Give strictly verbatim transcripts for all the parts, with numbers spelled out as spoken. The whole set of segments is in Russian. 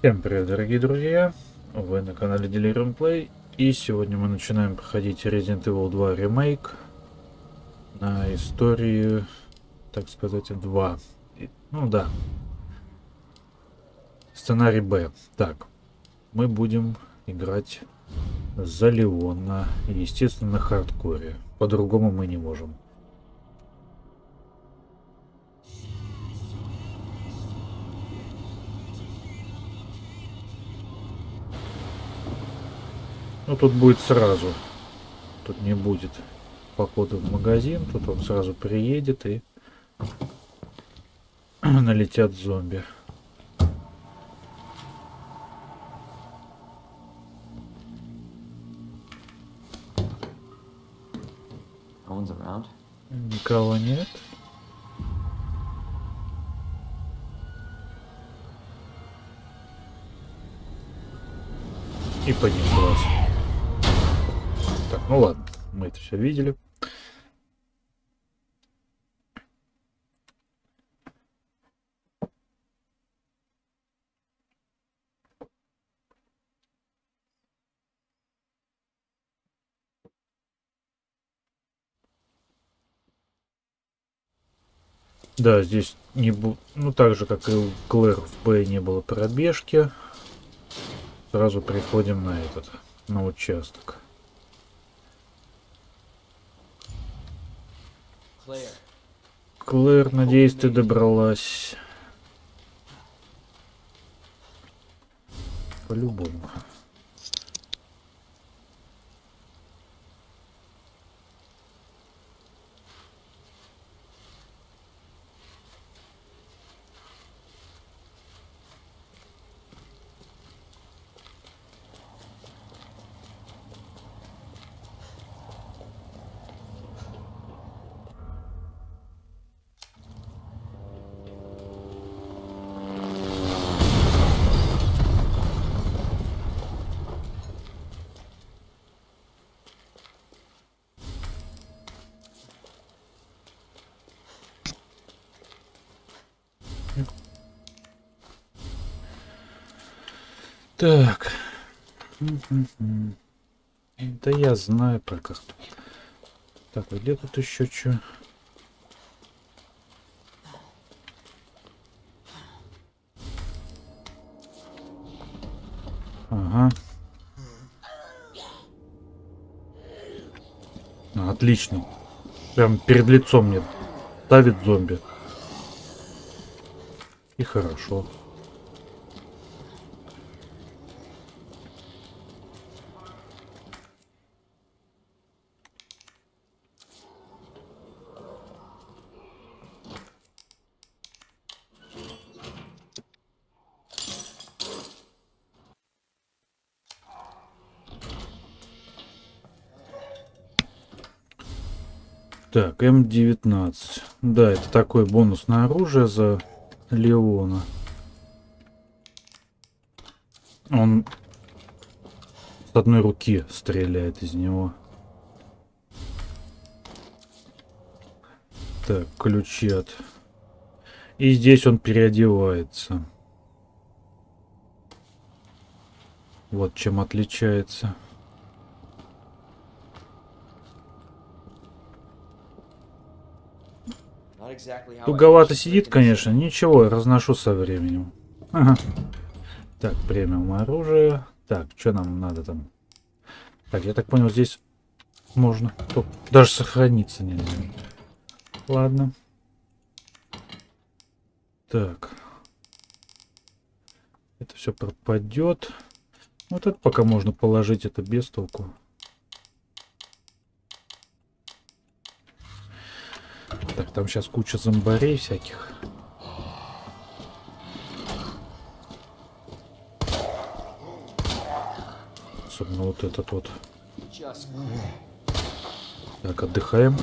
Всем привет, дорогие друзья! Вы на канале Delirium Play, и сегодня мы начинаем проходить Resident Evil два ремейк на истории, так сказать, два. И, ну да, сценарий Б. Так, мы будем играть за Леона, естественно, на хардкоре. По-другому мы не можем. Ну, тут будет сразу. Тут не будет похода в магазин. Тут он сразу приедет и налетят зомби. Никого нет. И понеслась. Так, ну ладно, мы это все видели. Да, здесь не бу... ну так же, как и у Клэр в Б не было пробежки. Сразу приходим на этот, на участок. Клэр, надеюсь, ты добралась. По-любому. Так. Да я знаю про карту. Так, а где тут еще что? Ага. А, отлично. Прям перед лицом мне давит зомби. И хорошо. Так, М девятнадцать. Да, это такое бонусное оружие за Леона. Он с одной руки стреляет из него. Так, ключи от... И здесь он переодевается. Вот чем отличается. Туговато сидит, конечно. Ничего, разношу со временем. Ага. Так, премиум оружие. Так, что нам надо там? Так, я так понял, здесь можно... О, даже сохраниться нельзя. Ладно. Так. Это все пропадет. Вот это пока можно положить, это без толку. Так, там сейчас куча зомбарей всяких. Особенно вот этот вот. Так, отдыхаем.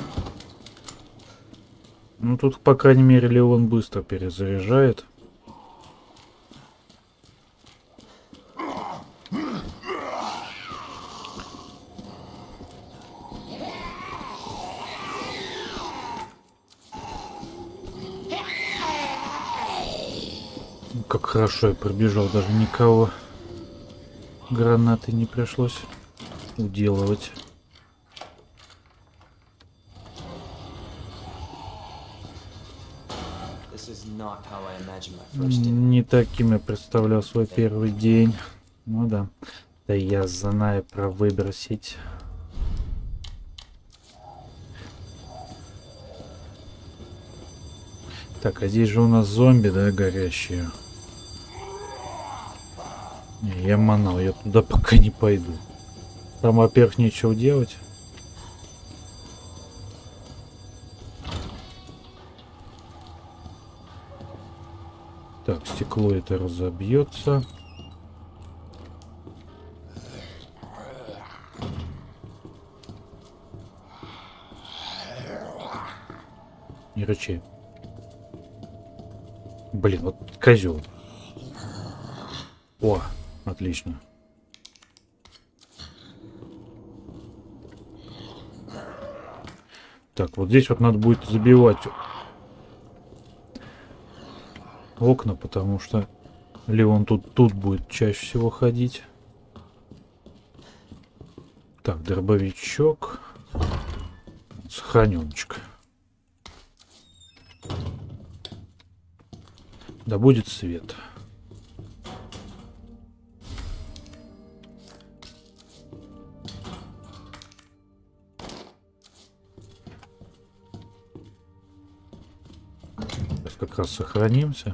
Ну, тут, по крайней мере, Леон быстро перезаряжает. как хорошо я пробежал, даже никого гранаты не пришлось уделывать. Не таким я представлял свой первый день. Ну да. Да я знаю про выбросить. Так, а здесь же у нас зомби, да, горящие. Не, я манал, я туда пока не пойду. Там, во-первых, нечего делать. Так, стекло это разобьется. Не рычи. Блин, вот козел. О, отлично. Так, вот здесь вот надо будет забивать окна, потому что Леон тут, тут будет чаще всего ходить. Так, дробовичок. Сохраненочка. Да будет свет. Сейчас как раз сохранимся.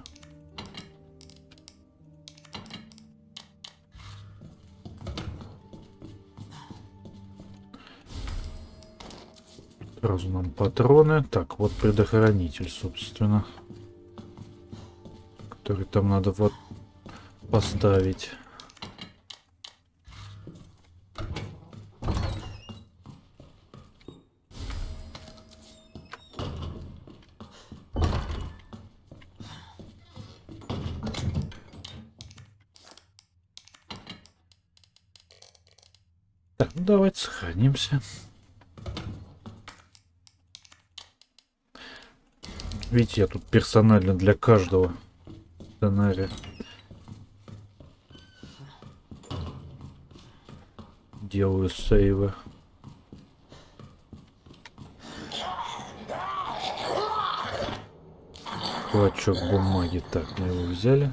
Сразу нам патроны. Так, вот предохранитель, собственно. Который там надо вот поставить. Так, ну давайте сохранимся. Видите, я тут персонально для каждого сценария делаю сейвы. Клочок бумаги. Так, мы его взяли.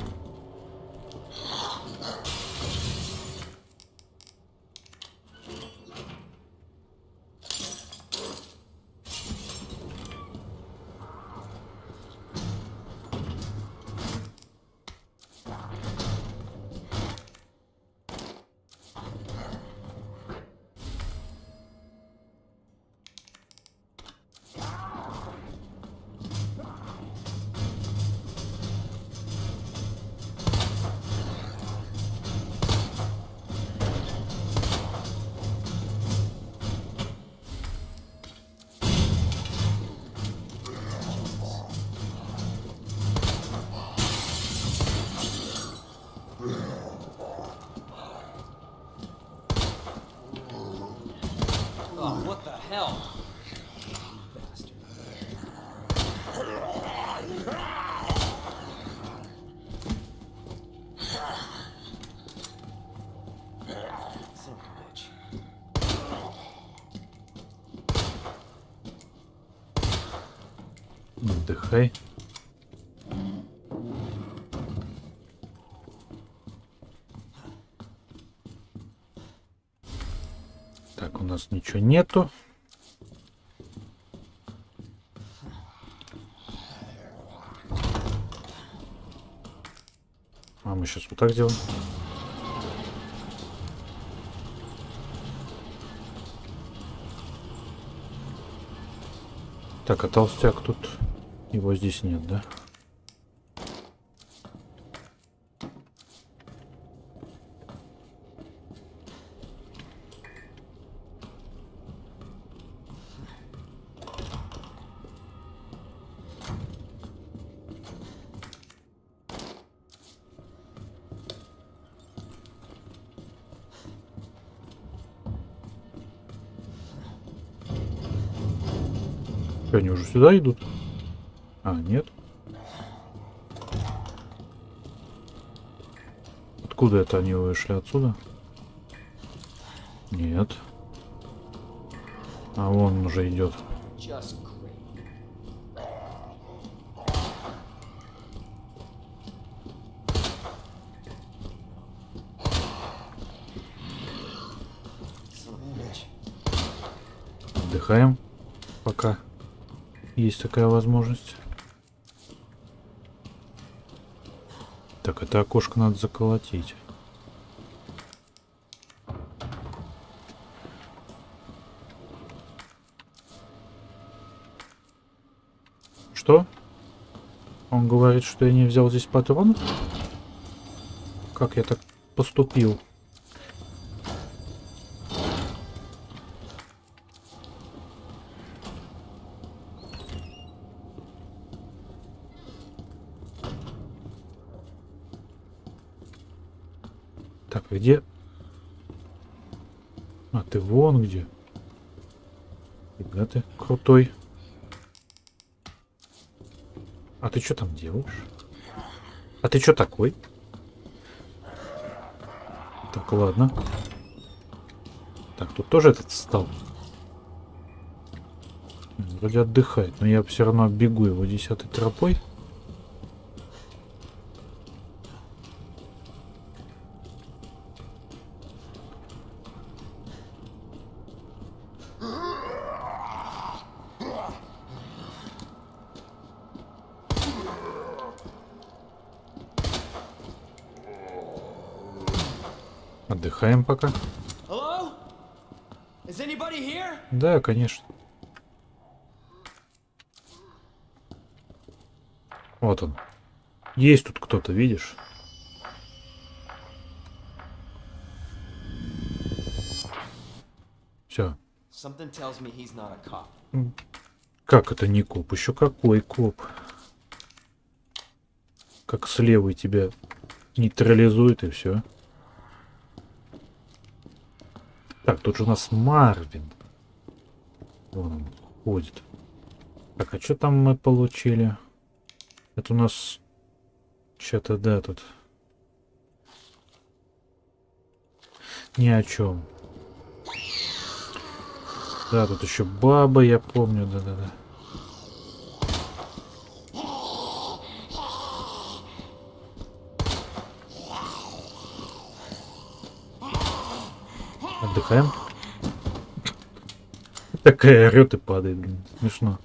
Отдыхай. Так, у нас ничего нету. А мы сейчас вот так делаем. Так, а толстяк тут... Его здесь нет, да? Что, они уже сюда идут? А, нет. Откуда это они вышли? Отсюда? Нет. А вон уже идет. Отдыхаем, пока есть такая возможность. Так, это окошко надо заколотить. Что? Он говорит, что я не взял здесь патронов? Как я так поступил? Так, где? А, ты вон где. Фига ты крутой. А ты что там делаешь? А ты что такой? Так, ладно. Так, тут тоже этот встал. Вроде отдыхает, но я все равно бегу его десятой тропой. Отдыхаем пока. Да, конечно. Вот он. Есть тут кто-то, видишь? Все. Как это не коп? Еще какой коп? Как с левой тебя нейтрализует и все. Так, тут же у нас Марвин. Вон он ходит. Так, а что там мы получили? Это у нас что-то, да, тут ни о чем. Да, тут еще баба, я помню, да-да-да. Отдыхаем. Такая орёт и падает, блин, смешно.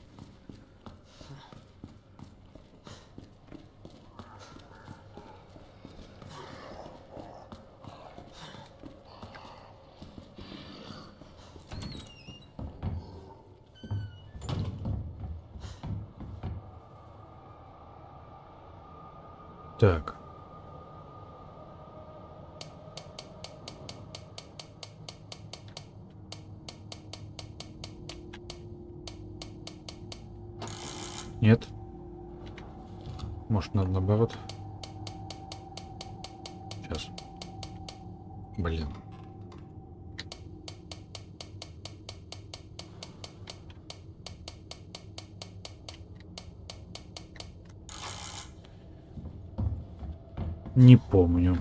Так. Нет. Может, надо наоборот. Сейчас. Блин. Не помню.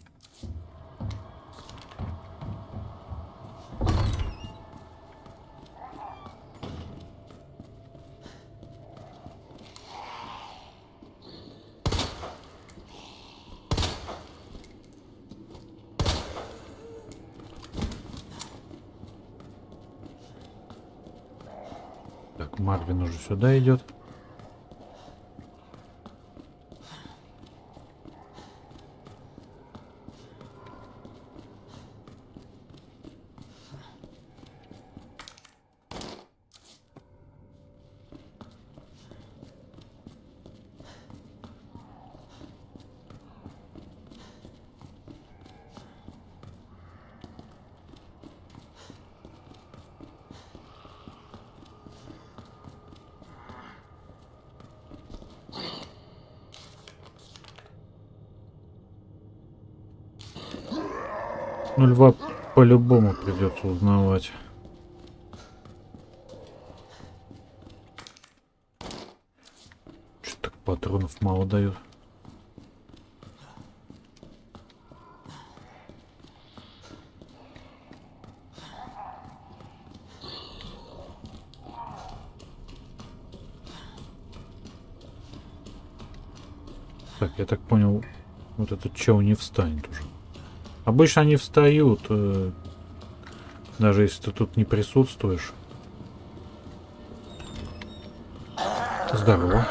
Так, Марвин уже сюда идет. Ну, льва по-любому придется узнавать. Что так патронов мало дают? Так, я так понял, вот этот чел не встанет уже. Обычно они встают, э, даже если ты тут не присутствуешь. Здорово.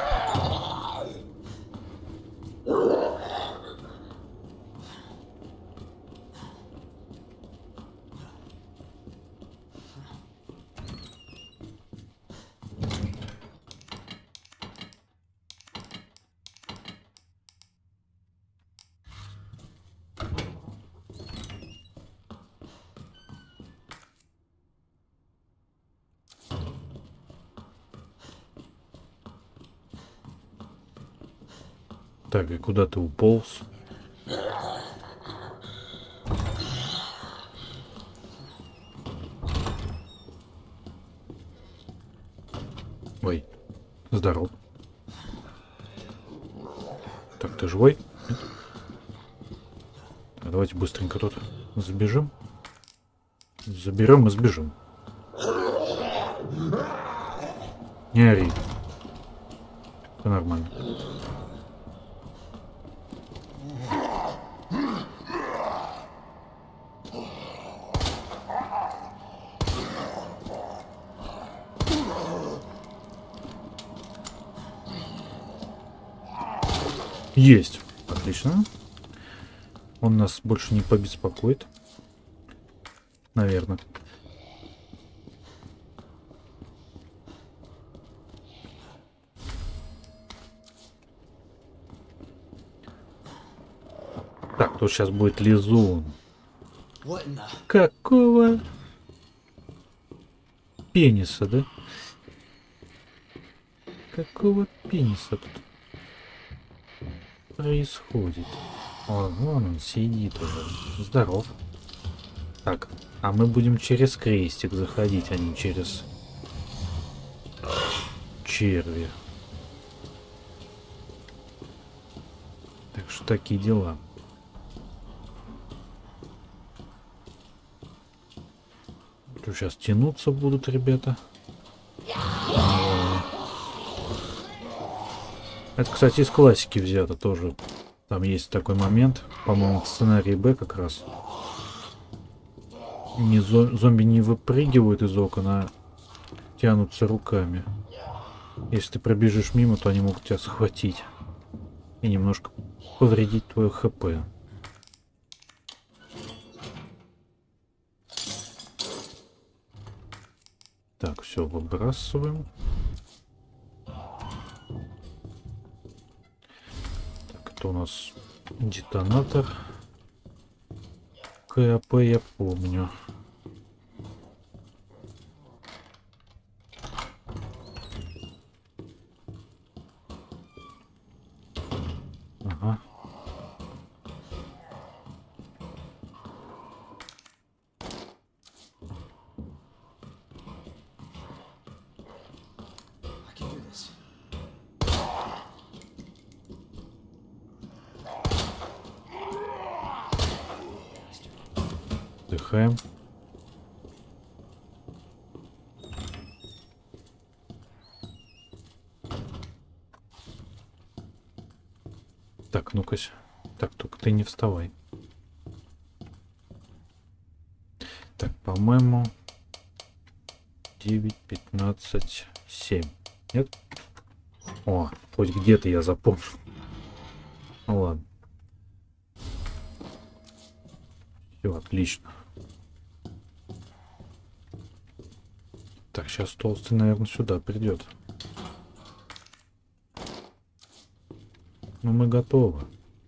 Так, и куда ты уполз? Ой, здоров. Так, ты живой? Нет? Так, давайте быстренько тут забежим. Заберем и сбежим. Не ори. Все нормально. Есть. Отлично. Он нас больше не побеспокоит. Наверное. Так, тут сейчас будет лизун. Какого пениса, да? Какого пениса тут происходит? О, вон он сидит уже. Здоров. Так, а мы будем через крестик заходить, а не через черви. Так что такие дела. Что, сейчас тянуться будут ребята? Это, кстати, из классики взято тоже. Там есть такой момент, по-моему, в сценарии Б как раз. Не зом зомби не выпрыгивают из окон, а тянутся руками. Если ты пробежишь мимо, то они могут тебя схватить и немножко повредить твое ХП. Так, все, выбрасываем. Так, это у нас детонатор. КП я помню. Ага. Вдыхаем. Так, ну-ка. Так, только ты не вставай. Так, по-моему, девять, пятнадцать, семь. Нет? О, хоть где-то я запомнил. Ну ладно. Все, отлично. Так, сейчас толстый, наверное, сюда придет. Ну, мы готовы.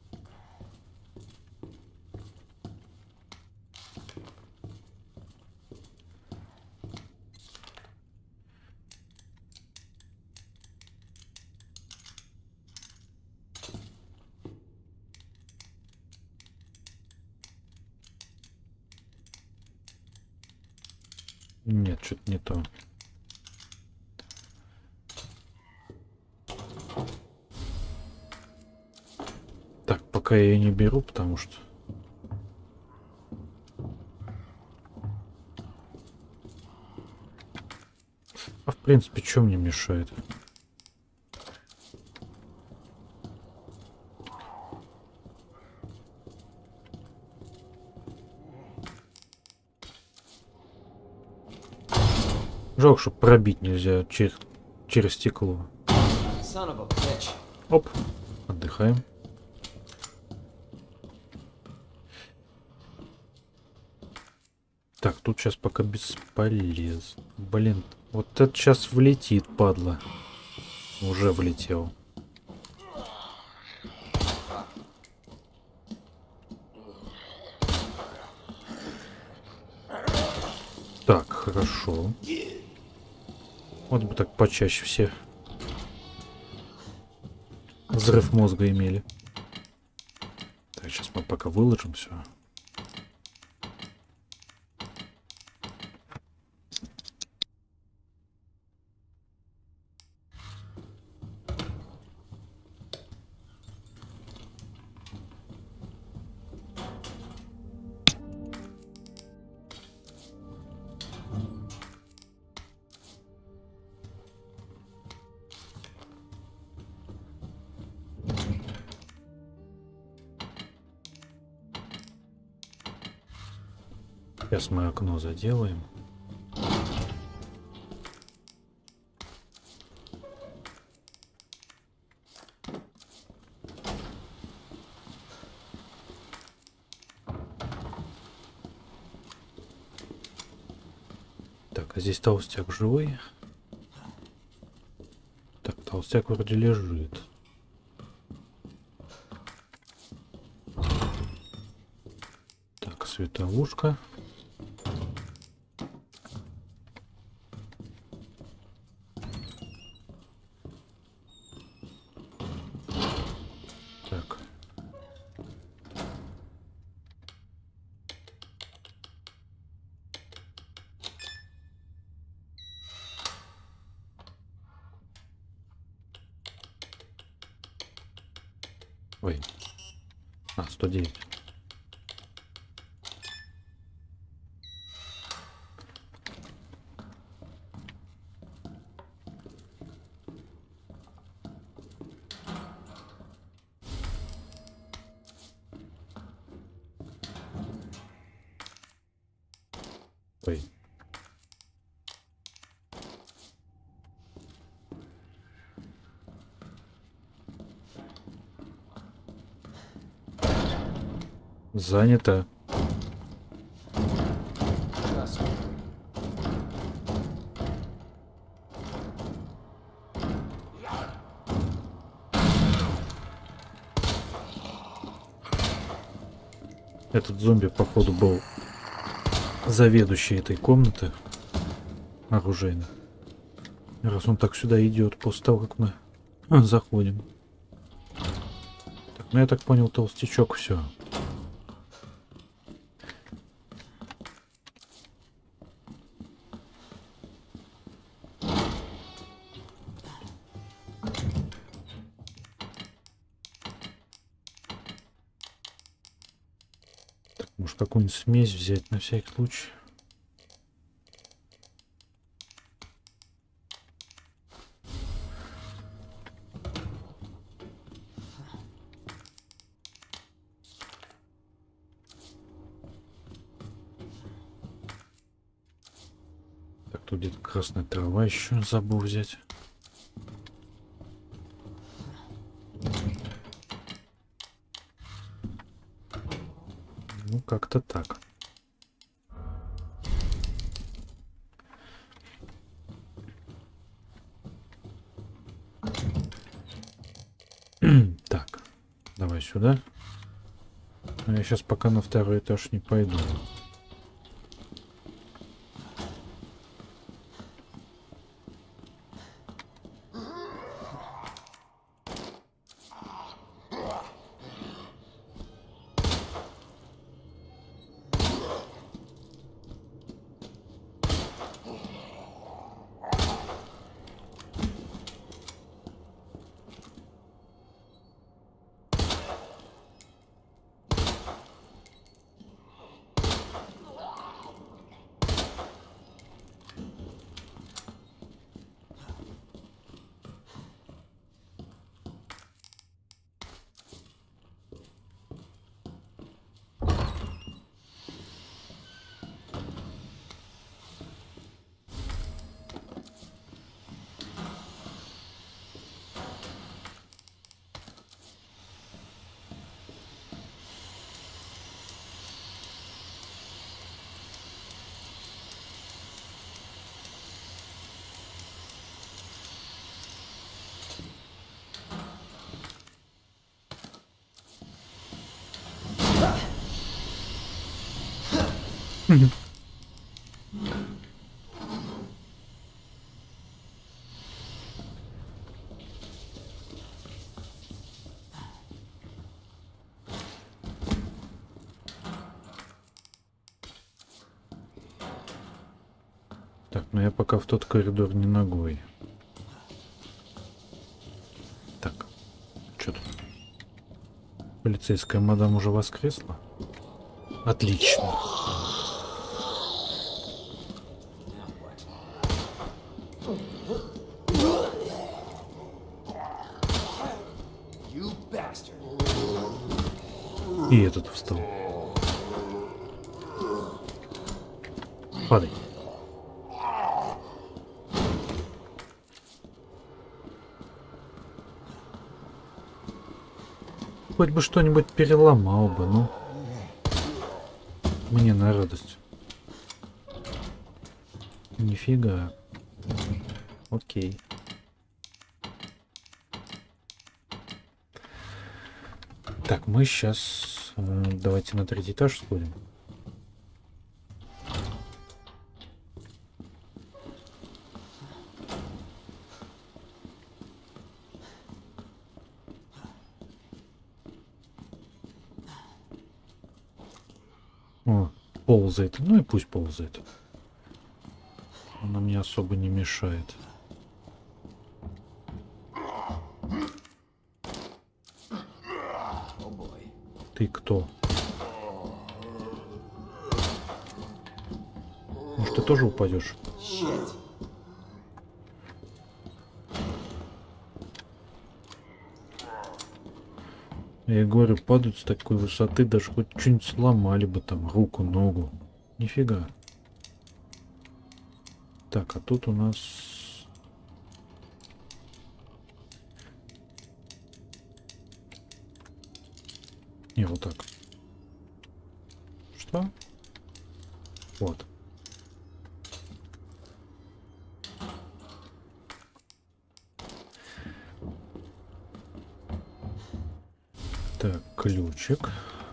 Нет, что-то не то. Так, пока я ее не беру, потому что... А в принципе, что мне мешает? Жалко, что пробить нельзя через, через стекло. Оп, отдыхаем. Так, тут сейчас пока бесполезно. Блин, вот это сейчас влетит, падла. Уже влетел. Так, хорошо. Вот бы так почаще все взрыв мозга имели. Так, сейчас мы пока выложим все. Сейчас мы окно заделаем. Так, а здесь толстяк живой. Так, толстяк вроде лежит. Так, световушка. Так. Ой. А, сто девять. Ой. Занято. Этот зомби, походу, был заведующий этой комнаты оружейной. Раз он так сюда идет после того, как мы заходим. Так, ну я так понял, толстячок, все. Может, какую-нибудь смесь взять на всякий случай. Так, тут где-то красная трава еще забыл взять. Ну, как-то так. Так, давай сюда. Но я сейчас пока на второй этаж не пойду. Так, ну я пока в тот коридор не ногой. Так, что тут? Полицейская мадам уже воскресла? Отлично. И этот встал. Падай. Хоть бы что-нибудь переломал бы, ну. Мне на радость. Нифига. Окей. Так, мы сейчас... Э, давайте на третий этаж сходим. О, ползает. Ну и пусть ползает. Она мне особо не мешает. Ты кто? Может, ты тоже упадешь? Я говорю, падают с такой высоты, даже хоть что-нибудь сломали бы там, руку, ногу. Нифига. Так, а тут у нас... Не, вот так. Что? Вот. Так, ключик.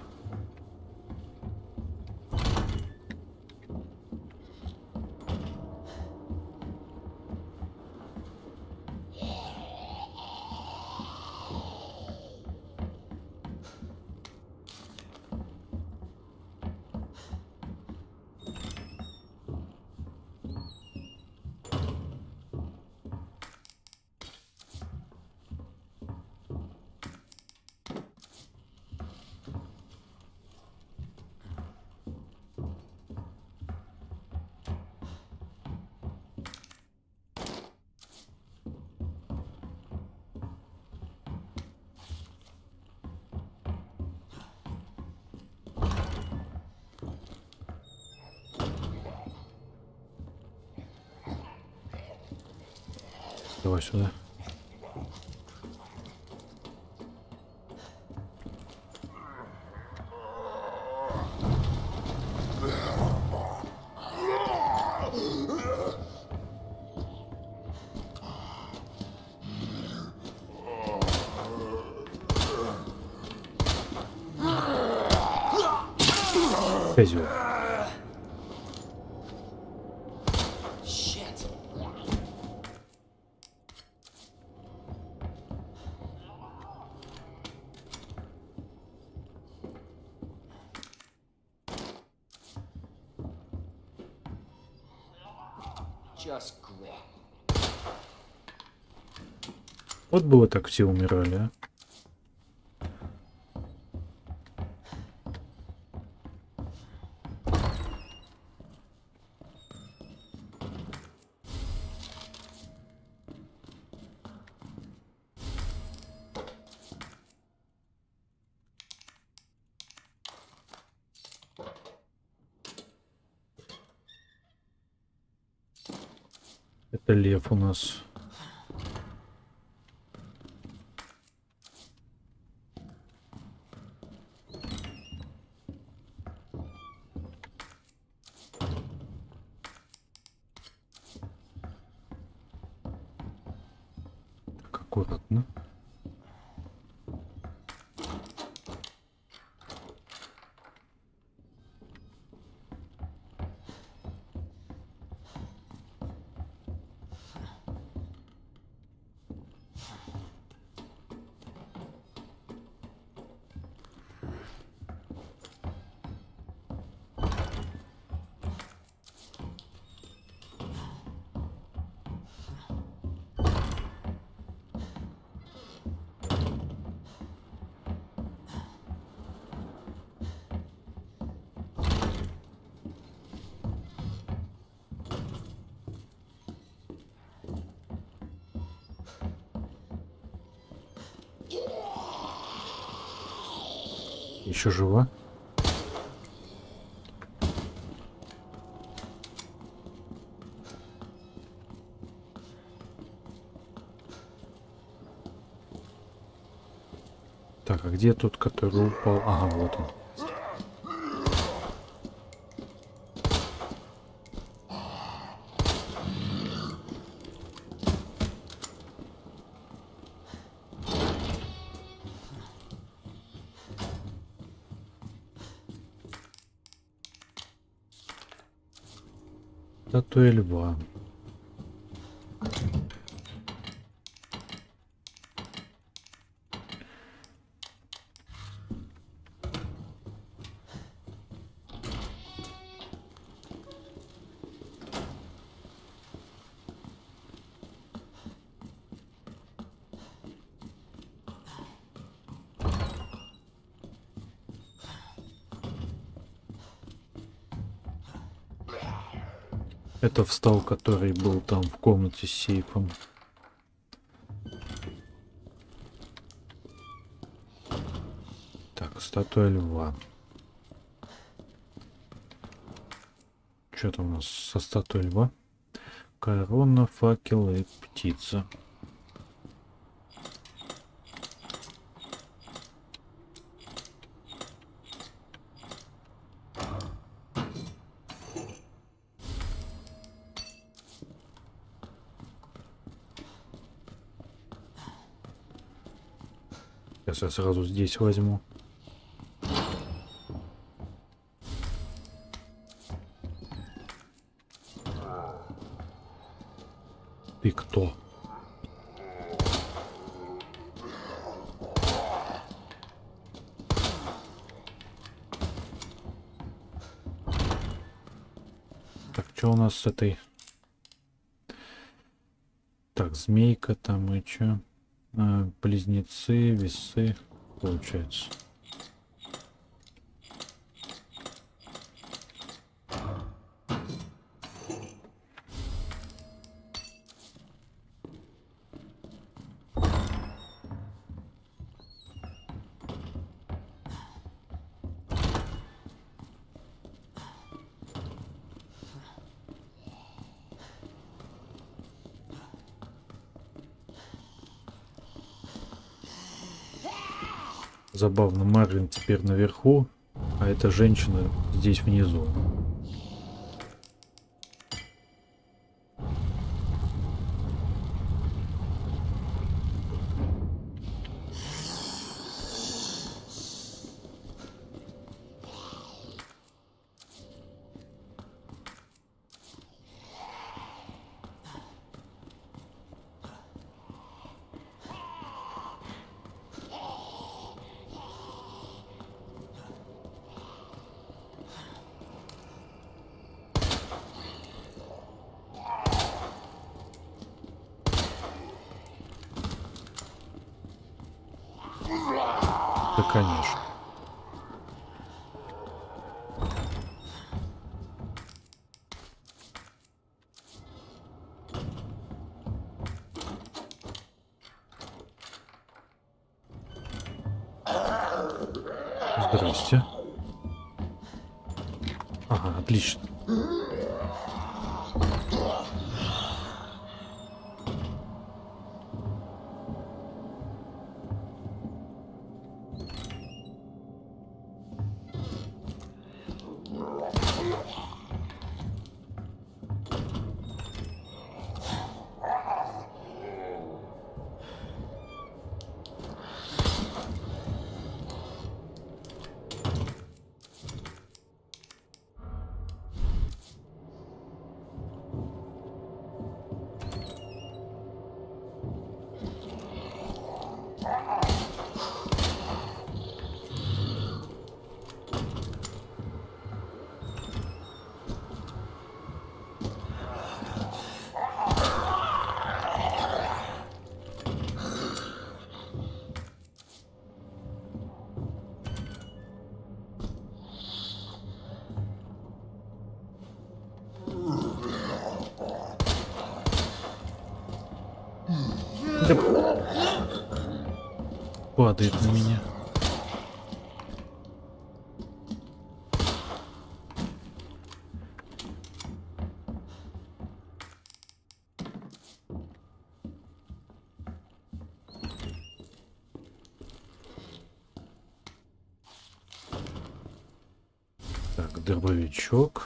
Давай сюда. Козёл. Вот было так все умирали, а. Это лев у нас. Так, аккуратно. Еще жива? Так, а где тот, который упал? Ага, вот он. Статуя льва. Это встал, который был там в комнате с сейфом. Так, статуя льва. Что там у нас со статуей льва? Корона, факел и птица. Сейчас я сразу здесь возьму. Ты кто? Так, что у нас с этой? Так, змейка там и что? А, близнецы, весы, получается. Забавно, Марлин теперь наверху, а эта женщина здесь внизу. Да, конечно. Здрасте. Ага, отлично. Да... Падает на меня. Так, дробовичок.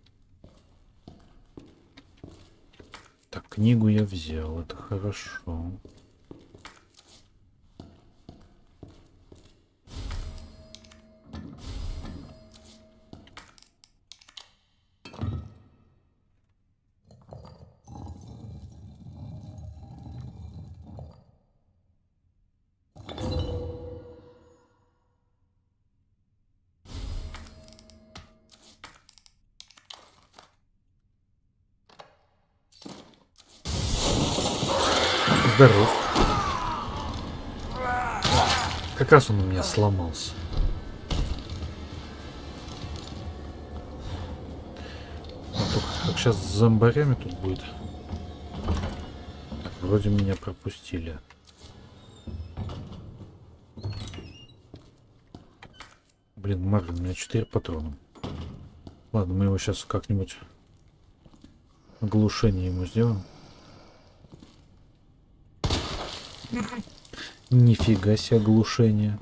Так, книгу я взял, это хорошо. Здоров. Как раз он у меня сломался. А только как сейчас с зомбарями тут будет. Так, вроде меня пропустили. Блин, Марвин, у меня четыре патрона. Ладно, мы его сейчас как-нибудь оглушение ему сделаем. Нифига себе оглушение.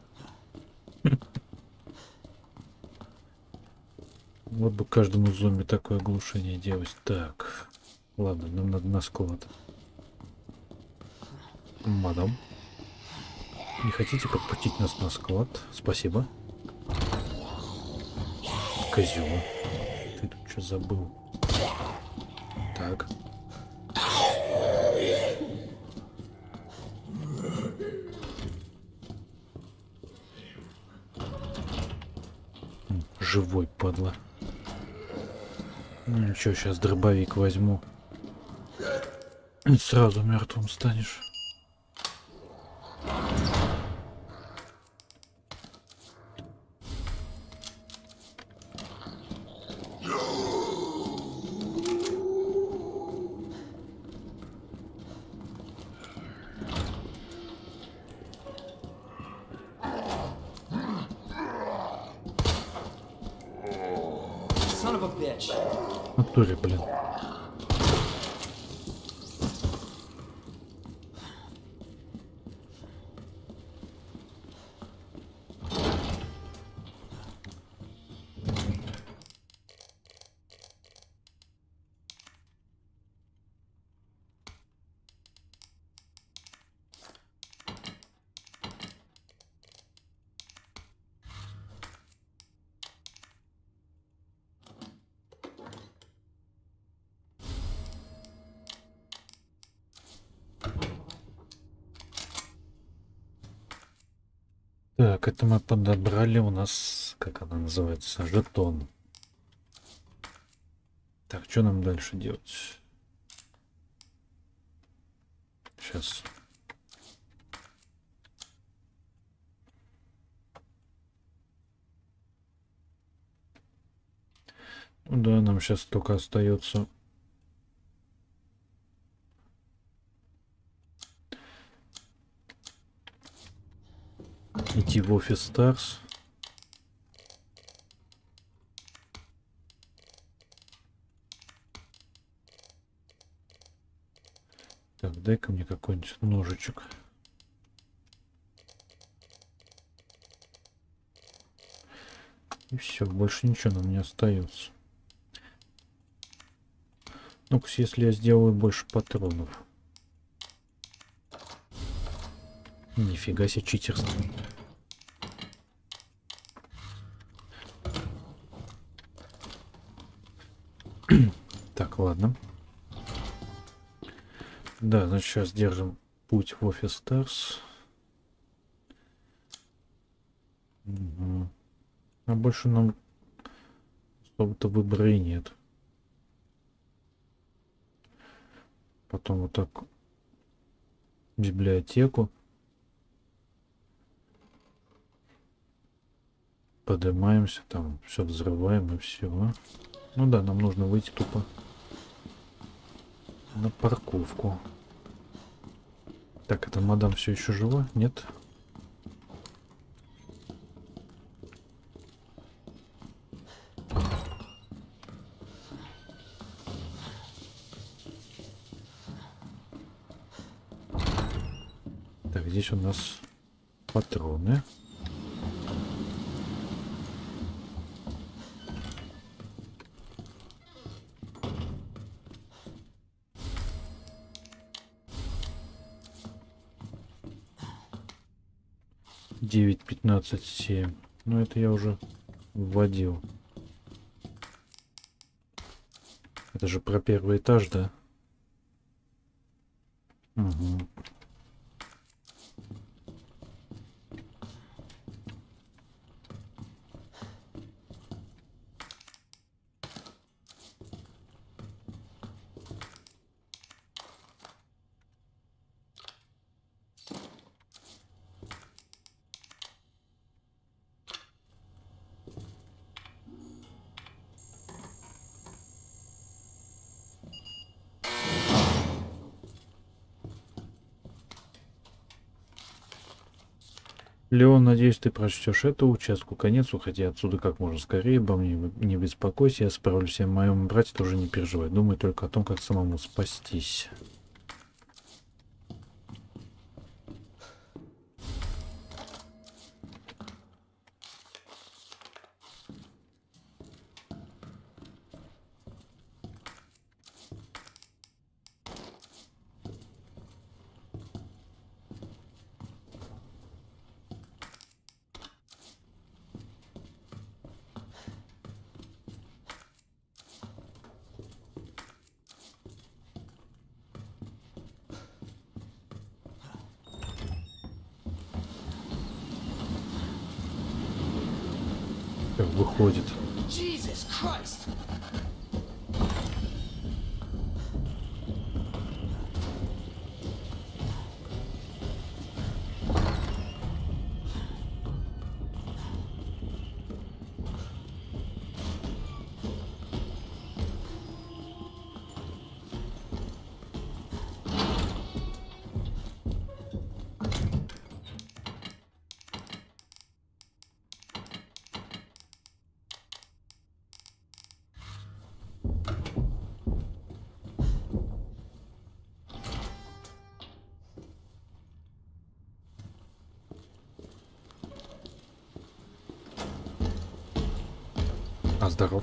Вот бы каждому зомби такое оглушение делать. Так, ладно, нам надо на склад. Мадам, не хотите подпустить нас на склад? Спасибо. Козел. Ты тут что забыл? Так. Живой, падла. Ну ничего, сейчас дробовик возьму. И сразу мертвым станешь. В натуре, блин. Так, это мы подобрали у нас, как она называется, жетон. Так, что нам дальше делать? Сейчас. Ну да, нам сейчас только остается идти в офис Старс. Так, дай-ка мне какой-нибудь ножичек. И все, больше ничего нам не остается. Ну-ка, если я сделаю больше патронов. Нифига себе читерство. Так, ладно. Да, значит, сейчас держим путь в офис Старс. Угу. А больше нам особо-то выбора и нет. Потом вот так библиотеку. Поднимаемся, там все взрываем и все. Ну да, нам нужно выйти тупо на парковку. Так, это мадам все еще жива? Нет? Так, здесь у нас патроны. девять, пятнадцать, семь. Ну, это я уже вводил. Это же про первый этаж, да? Угу. Леон, надеюсь, ты прочтешь эту участку. Конец, уходи отсюда как можно скорее. Обо мне не беспокойся, я справлюсь. О моем брате тоже не переживай. Думай только о том, как самому спастись. Как выходит. А, здоров.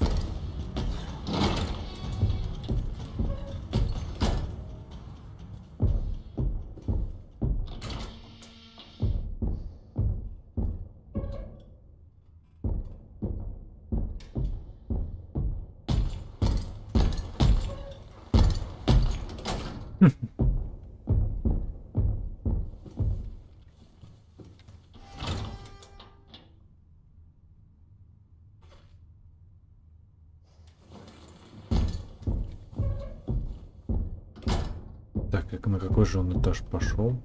Так, как на какой же он этаж пошел?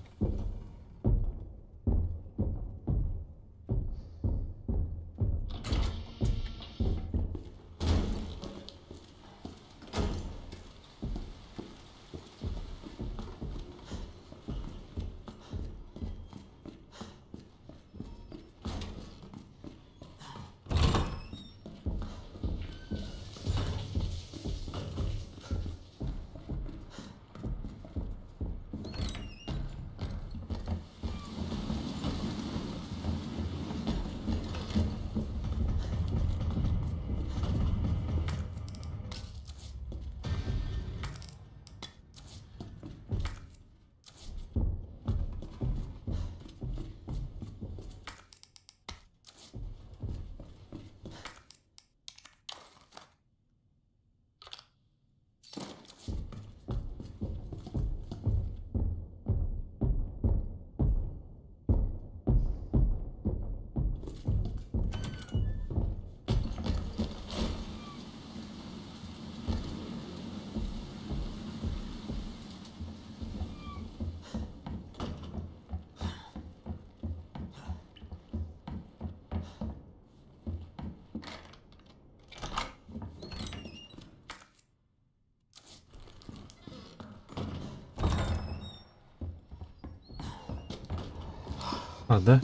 А, да?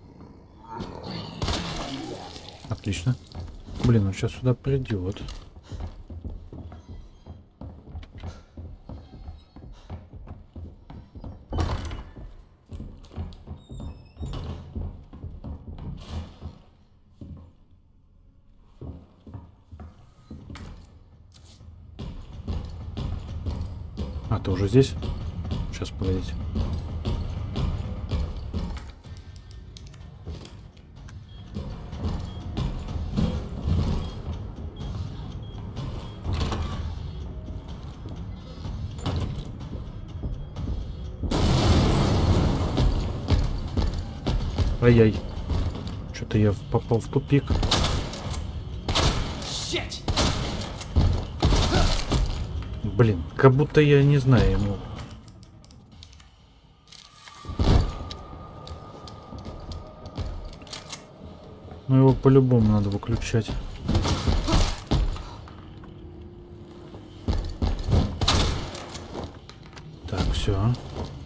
Отлично. Блин, он сейчас сюда придет. А, ты уже здесь? Сейчас, погодите. Ай-яй. Что-то я попал в тупик. Блин, как будто я не знаю ему. Ну его по-любому надо выключать. Так, все.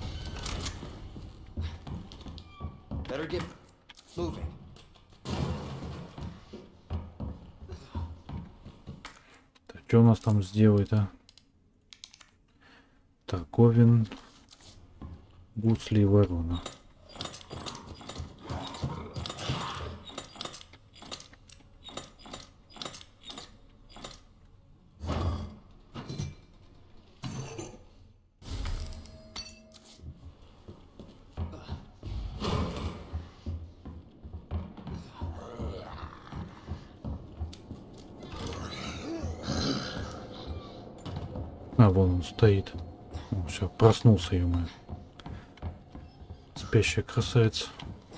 Так, что у нас там сделает, а? Так, Говен, Гусли и Ворона. А, вон он стоит. Все, проснулся, ё-моё. Спящая красавица.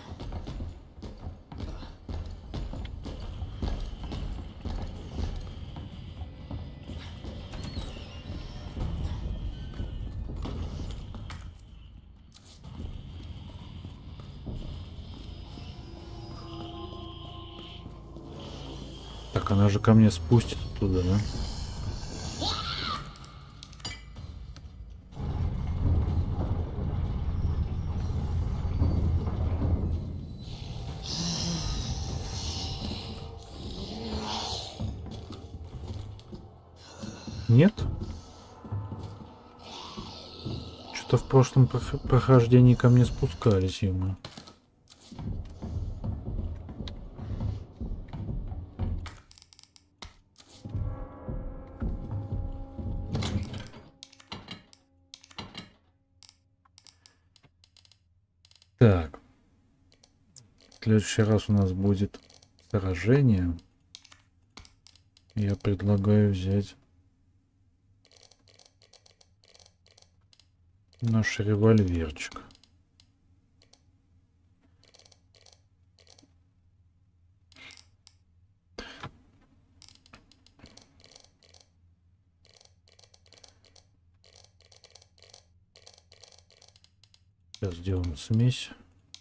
Так, она же ко мне спустит туда, да? Нет? Что-то в прошлом прохождении ко мне спускались ему. Так. В следующий раз у нас будет сражение. Я предлагаю взять наш револьверчик. Сейчас сделаем смесь.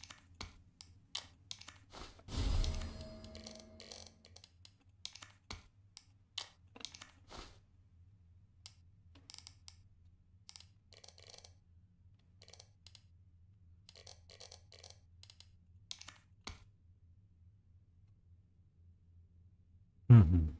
Угу.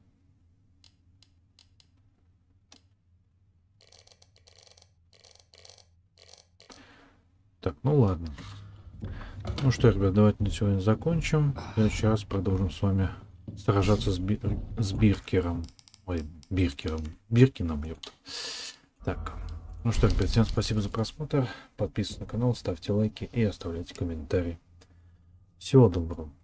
Так, ну ладно. Ну что, ребят, давайте на сегодня закончим. В следующий раз продолжим с вами сражаться с, Би с Биркером. Ой, Биркером. Биркином, ёпта. Так. Ну что, ребят, всем спасибо за просмотр. Подписывайтесь на канал, ставьте лайки и оставляйте комментарии. Всего доброго.